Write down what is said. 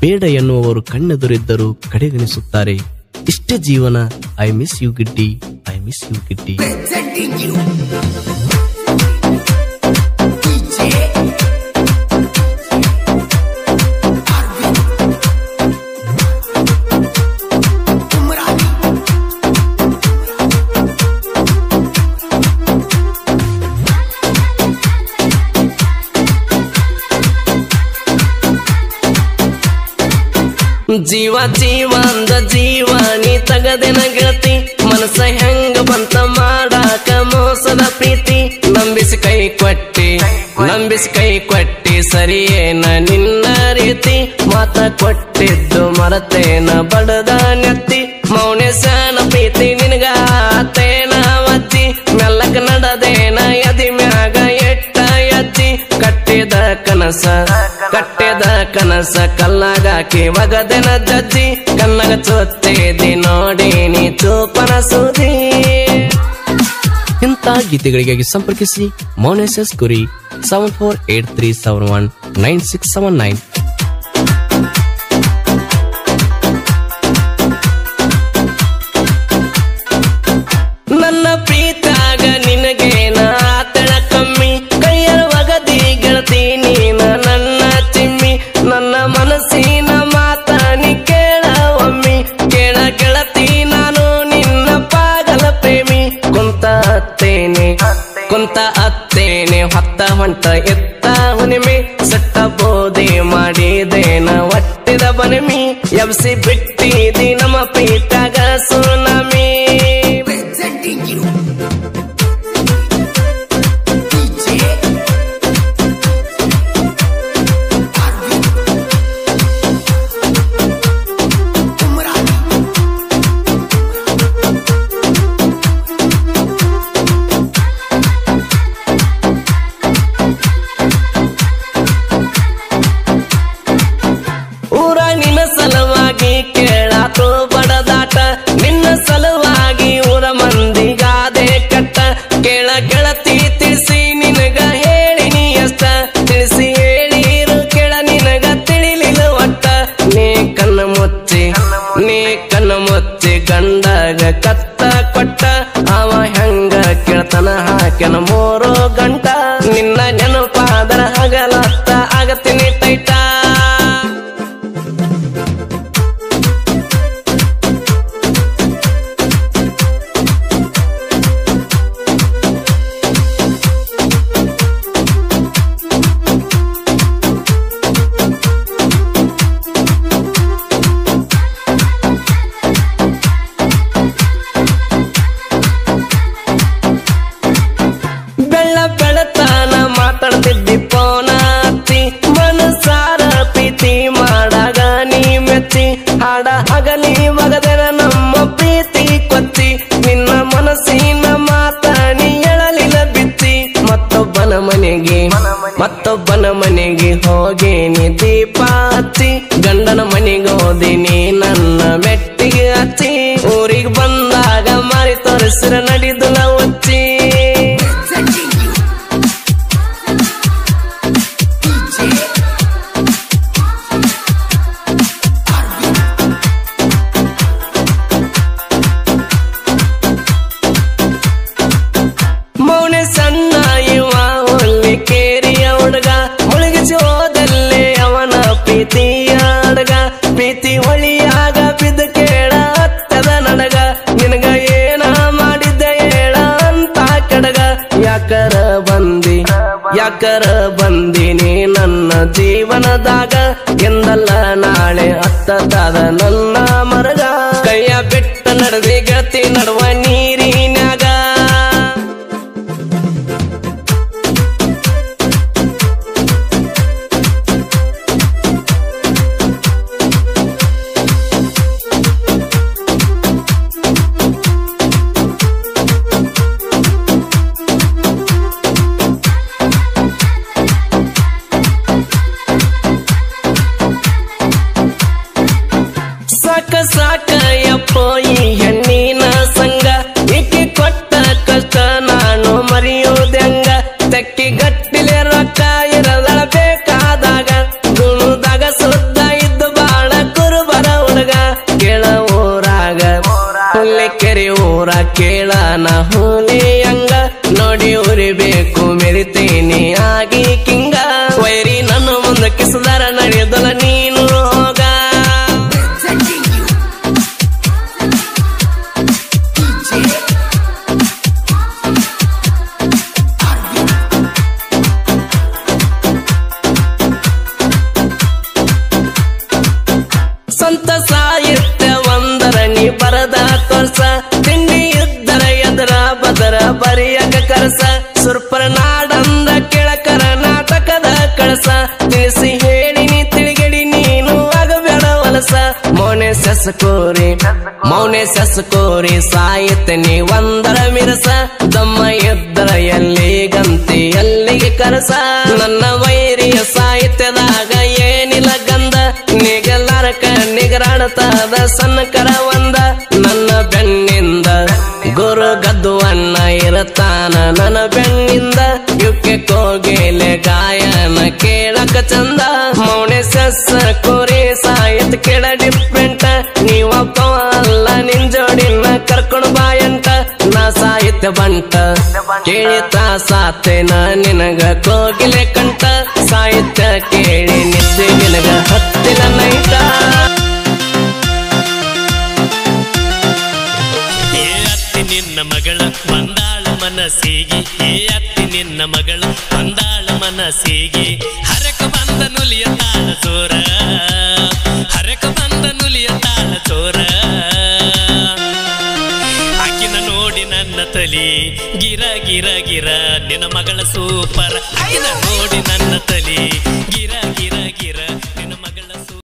ಬೇಡ ಎನ್ನುವವರು ಕಣ್ಣೆದುರಿದ್ದರೂ ಕಡೆಗಣಿಸುತ್ತಾರೆ. ಇಷ್ಟೇ ಜೀವನ. ಐ ಮಿಸ್ ಯು ಗಿಡ್ಡಿ, ಐ ಮಿಸ್ ಯು ಗಿಡ್ಡಿ. ಜೀವ ಜೀವ ಅಂದ ಜೀವ ನೀ ತಗದೆನ ಗೆಳತಿ, ಮನಸ್ಸ ಹೆಂಗ ಬಂತ ಮಾಡಾಕ ಮೋಸದ ಪ್ರೀತಿ. ನಂಬಿಸಿ ಕೈ ಕೊಟ್ಟಿ ಸರಿಯೇನ ನಿನ್ನ ರೀತಿ, ಮಾತ ಕೊಟ್ಟಿದ್ದು ಮರತೇನ ಬಡದ ನೆತ್ತಿ. ಮೌನೇಶನ ಪ್ರೀತಿ ನಿನಗ ಆತೇನ ಅಜ್ಜಿ, ಮೆಲ್ಲಕ ನಡದೇನ ಎದಿ ಮ್ಯಾಗ ಎಟ್ಟ ಅಜ್ಜಿ. ಕಟ್ಟಿದ ಕನಸ ಕಲ್ಲಾಗಾಕಿ ಒಗದೆನ ಜಜ್ಜಿ, ಕನ್ನಗ ಚೊತ್ತೇದಿ ನೋಡಿ ನೀ ಚೂಪನ ಸುದಿ. ಇಂಥ ಗೀತೆಗಳಿಗಾಗಿ ಸಂಪರ್ಕಿಸಿ ಮೌನೇಶ್ ಕುರಿ 7483719679. ನನ್ನ ಪ್ರೀತಾಗ ನಿನಗೇನ ಆತಳ ಕಮ್ಮಿ, ಕೈಯರ ಒಗದಿ ಗೆಳತಿ ನೀನ ನನ್ನ ಚಿಮ್ಮಿ. ನನ್ನ ಮನಸ್ಸಿನ ಮಾತ ನೀ ಕೇಳ ಒಮ್ಮಿ, ಕೇಳ ಗೆಳತಿ ನಾನು ನಿನ್ನ ಪಾಗಲ ಪ್ರೇಮಿ. ಕುಂತ ಅತ್ತೇನೆ ಹೊತ್ತ ಹೊಂಟ ಎತ್ತ ಹುನಿಮೆ, ಸಟ್ಟ ಬೋಧಿ ಮಾಡಿದೇನ ಒಟ್ಟಿದ ಬನಿಮಿ. ಎಬ್ಸಿ ಬಿಟ್ಟಿದಿ ನಮ್ಮ ಪ್ರೀತಾಗ ಸುನಾಮಿ. ಊರ ನಿನ್ನ ಸಲುವಾಗಿ ಕೇಳಾತು ಬಡದಾಟ, ನಿನ್ನ ಸಲುವಾಗಿ ಊರ ಮಂದಿಗಾದೆ ಕಟ್ಟ. ಕೇಳ ಗೆಳತಿ ತಿಳಿಸಿ ನಿನಗ ಹೇಳಿನಿ ಅಷ್ಟ, ತಿಳಿಸಿ ಹೇಳಿರು ಕೇಳ ನಿನಗ ತಿಳಿಲಿಲ್ಲ ಒಟ್ಟ. ನೀ ಕಣ್ಣ ಮುಚ್ಚಿ ಗಂಡಗ ಕತ್ತ ಕೊಟ್ಟ, ಅವ ಹೆಂಗ ಕೇಳ್ತನ ಹಾಕ್ಯನ 3 ಗಂಟ. ನಿನ್ನ ನೆನಪಾದರ ಹಗಲತ್ತ ಆಗತೀನಿ ಟೈಟ. ಬೆಳತಾನ ಮಾತಾಡ್ತಿದ್ದಿ ಪೋನ ಹತ್ತಿ, ಮನಸಾರ ಪ್ರೀತಿ ಮಾಡಾಗ ನೀ ಮೆಚ್ಚಿ. ಹಾಡ ಹಗಲಿ ಮಗದರ ನಮ್ಮ ಪ್ರೀತಿ ಕೊಚ್ಚಿ, ನಿನ್ನ ಮನಸ್ಸಿನ ಮಾತ ನೀ ಎಳಲಿಲ್ಲ ಬಿಚ್ಚಿ. ಮತ್ತೊಬ್ಬನ ಮನೆಗೆ ಹೋಗಿ ನೀ ದೀಪ ಹಚ್ಚಿ, ಗಂಡನ ಮನೆಗೆ ಹೋದಿ ನೀ ನನ್ನ ಮೆಟ್ಟಿಗೆ ಹಚ್ಚಿ. ಊರಿಗೆ ಬಂದಾಗ ಮಾರಿ ತೋರಿಸಿರ ನಡಿದು ನಾವು ಹಚ್ಚಿ. ಸಣ್ಣ ಇವ ಹುಲ್ಲಿ ಕೇರಿಯ ಹುಡುಗ, ಮುಳುಗಿಸಿ ಹೋದಲ್ಲೇ ಅವನ ಪ್ರೀತಿಯ ಅಡಗ. ಪ್ರೀತಿ ಹೊಳಿಯಾಗ ಬಿದ್ದು ಕೇಳ ಹತ್ತದ ನನಗ, ನಿನಗ ಏನ ಮಾಡಿದ್ದೆ ಹೇಳ ಅಂತ ಕಡಗ. ಯಾಕರ ಬಂದಿನಿ ನನ್ನ ಜೀವನದಾಗ, ಎಂದಲ್ಲ ನಾಳೆ ಹತ್ತದಾದ ನನ್ನ ಮರಗ. ಕೈಯ ಬಿಟ್ಟ ನಡೆದಿ ಗೆಳತಿ ನಡುವ ನೀರಿನ್ಯಾಗ. ಸಾಕ ಯಪ್ಪೋ ಈ ಹೆಣ್ಣಿನ ಸಂಗ, ಈಕೆ ಕೊಟ್ಟ ಕಷ್ಟ ನಾನು ಮರೆಯೋದೆಂಗ. ತೆಕ್ಕಿ ಗಟ್ಟಿಲೆ ರೊಕ್ಕ ಇರದಳ ಬೇಕಾದಾಗ, ಗುಣದಾಗ ಸುದ್ದ ಇದ್ದು ಬಾಳ ಕೇಳನ ಹುಲಿ ಹಂಗ ನೋಡಿ ಉರಿಬೇಕು ಮೆರಿತೀನಿ ಆಗಿ ಕಿಂಗ ವೈರಿ ನನ್ನ ಮುಂದೆ ಕಿಸದಾರ ನಡೆಯೋದಲ್ಲ ನೀನು ಹೋಗ ಸ್ವಂತ ಸಾಹಿತ್ಯ ಒಂದರ ನೀ ಬರದ ತೋರ್ಸ ತಿಂಡಿ ಇದ್ದರ ಎದರ ಬದರ ಬರಿಯಕ ಕರಸ ಸುರ್ಪರ ನಾಡಂದ ಕೆಳ ಕರ್ನಾಟಕದ ಕಳಸ ತಿಳಿಸಿ ಹೇಳಿ ನೀ ತಿಳಿಗಡಿ ನೀನು ಆಗಬೇಡ ವಲಸ ಮೌನೆ ಸಸ್ಕೋರಿ ಸಾಹಿತ್ಯ ನೀ ಒಂದರ ಮಿರಸ ದಮ್ಮ ಎದ್ದರ ಎಲ್ಲಿಗಂತಿ ಎಲ್ಲಿಗೆ ಕರಸ ನನ್ನ ವೈರಿಯ ಸಾಹಿತ್ಯದಾಗ ಏನಿಲ್ಲ ಗಂಧ ನಿಗಲಾರಕ ನಿಗರಾಡತಾದ ಸಣ್ಣ ಕರ ಒಂದ ನನ್ನ ಬೆನ್ನಿಂದ ಗುರು ಗದ್ದುವಣ್ಣ ಇರತಾನ ನನ್ನ ಬೆನ್ನಿಂದ ಯುಕ್ಕೆ ಕೋಗಿಲೆ ಗಾಯನ ಕೇಳಕ ಚಂದ ಮೌನೆ ಸಸ್ಸ ಕೋರಿ ಸಾಹಿತ್ಯ ಕೇಳ ಡಿಫ್ರೆಂಟ್ ನೀವಪ್ಪ ಅಲ್ಲ ನಿನ್ ಜೋಡಿನ ಕರ್ಕೊಂಡು ಬಾಯಂಟ ನಾ ಸಾಹಿತ್ಯ ಬಂಟ ಕೇಳಿತಾ ಸಾತೇನ ನಿನಗ ಕೋಗಿಲೆ ಕಂಠ ಸಾಹಿತ್ಯ ಕೇಳಿ ನಿದ್ದೆ ನಿನಗ ಹತ್ತಿಲ ನೈಟ ನಿನ್ನ ಮಗಳ ಬಂದಾಳ ಮನಸ್ಸಿಗೆ ಅತ್ತಿ ನಿನ್ನ ಮಗಳ ಬಂದಾಳ ಮನಸ್ಸಿಗೆ ಹರಕ ಬಂದ ನುಲಿಯ ತಾಳ ಚೋರ ಹರಕ ಬಂದ ನುಲಿಯ ತಾಳ ಚೋರ ಆಕಿನ ನೋಡಿ ನನ್ನ ತಲಿ ಗಿರ ಗಿರ ಗಿರ ನಿನ್ನ ಮಗಳ ಸೂಪರ್ ಆಕಿನ ನೋಡಿ ನನ್ನ ತಲಿ